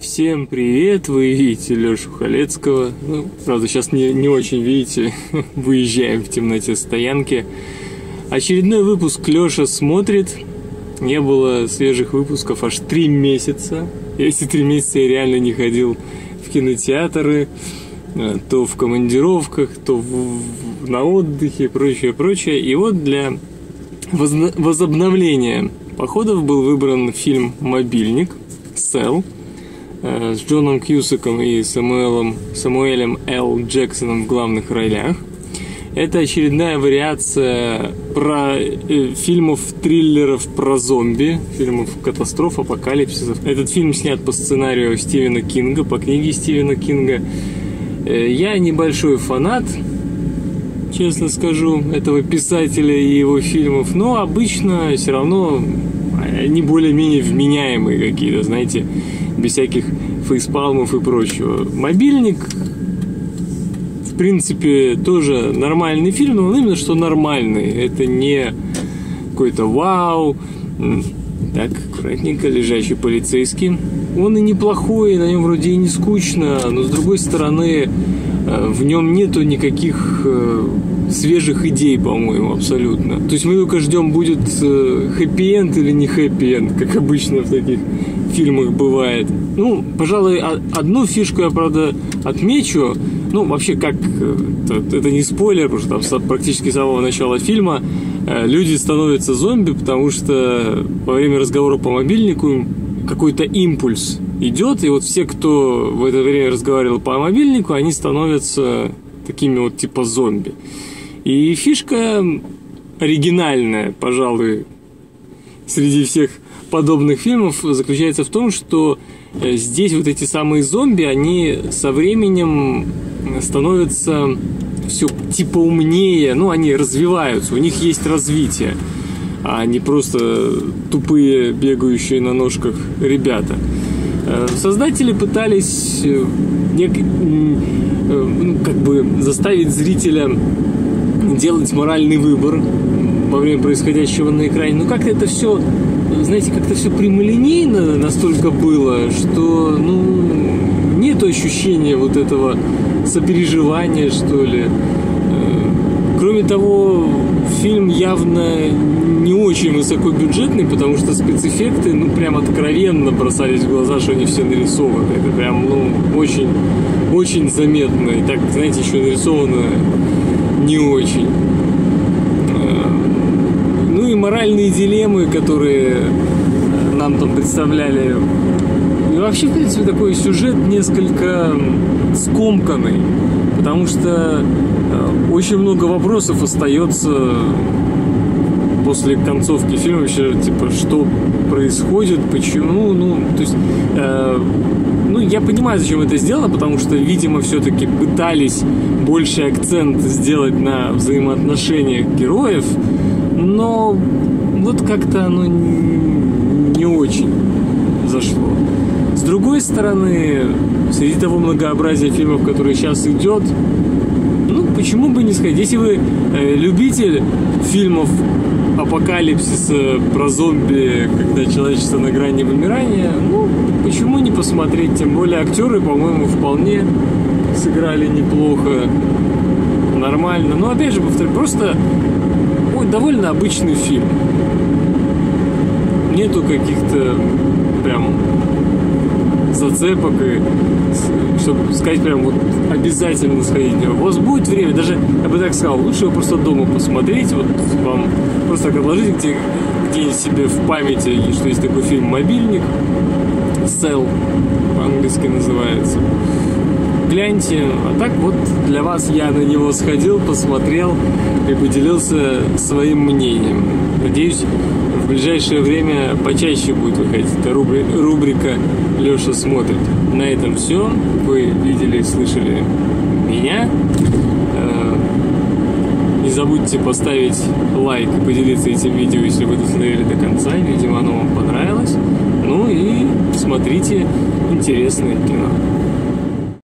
Всем привет, вы видите Лешу Халецкого. Ну, правда, сейчас не очень видите. Выезжаем в темноте стоянки. Очередной выпуск Леша смотрит. Не было свежих выпусков аж 3 месяца. Эти 3 месяца я реально не ходил в кинотеатры, то в командировках, то на отдыхе, прочее. И вот для возобновления походов был выбран фильм «Мобильник» Cell с Джоном Кьюсаком и Самуэлем Л. Джексоном в главных ролях. Это очередная вариация фильмов-триллеров про зомби, фильмов катастроф, апокалипсисов. Этот фильм снят по сценарию Стивена Кинга, по книге Стивена Кинга. Я небольшой фанат, честно скажу, этого писателя и его фильмов, но обычно все равно они более-менее вменяемые какие-то, знаете, без всяких фейспалмов и прочего. «Мобильник», в принципе, тоже нормальный фильм, но он именно что нормальный. Это не какой-то вау, так, аккуратненько, лежащий полицейский. Он и неплохой, на нем вроде и не скучно, но с другой стороны, в нем нету никаких свежих идей, по-моему, абсолютно. То есть мы только ждем, будет хэппи-энд или не хэппи-энд, как обычно в таких фильмах бывает. Ну, пожалуй, одну фишку я, правда, отмечу. Ну, вообще, как это не спойлер, потому что там практически с самого начала фильма люди становятся зомби, потому что во время разговора по мобильнику какой-то импульс идет, и вот все, кто в это время разговаривал по мобильнику, они становятся такими вот типа зомби. И фишка оригинальная, пожалуй, среди всех подобных фильмов заключается в том, что здесь вот эти самые зомби, они со временем становятся все типа умнее, ну, они развиваются, у них есть развитие, а не просто тупые, бегающие на ножках ребята. Создатели пытались как бы заставить зрителя делать моральный выбор во время происходящего на экране. Но как-то это все, знаете, как-то все прямолинейно настолько было, что, нет ощущения вот этого сопереживания, что ли. Кроме того, фильм явно не очень высокобюджетный, потому что спецэффекты, прям откровенно бросались в глаза, что они все нарисованы. Это прям, очень, очень заметно. И так, знаете, еще нарисовано не очень. Ну и моральные дилеммы, которые нам там представляли. И вообще, в принципе, такой сюжет несколько скомканный, потому что очень много вопросов остается после концовки фильма, вообще, типа, что происходит, почему, то есть, я понимаю, зачем это сделано, потому что, видимо, все-таки пытались больше акцент сделать на взаимоотношениях героев, но вот как-то оно не очень зашло. С другой стороны, среди того многообразия фильмов, которые сейчас идет, почему бы не сходить? Если вы любитель фильмов апокалипсиса про зомби, когда человечество на грани вымирания, почему не посмотреть? Тем более актеры, по-моему, вполне сыграли неплохо, нормально. Но опять же, повторю, просто довольно обычный фильм. Нету каких-то прям зацепок, и чтобы сказать прям вот обязательно сходить. У вас будет время, даже я бы так сказал, лучше его просто дома посмотреть, вот вам просто так отложить где-нибудь себе в памяти, что есть такой фильм «Мобильник», Cell по-английски называется. Гляньте, а так вот для вас я на него сходил, посмотрел и поделился своим мнением. Надеюсь, в ближайшее время почаще будет выходить эта рубрика «Леша смотрит». На этом все. Вы видели и слышали меня. Не забудьте поставить лайк и поделиться этим видео, если вы досмотрели до конца. Видимо, оно вам понравилось. Ну и смотрите интересное кино.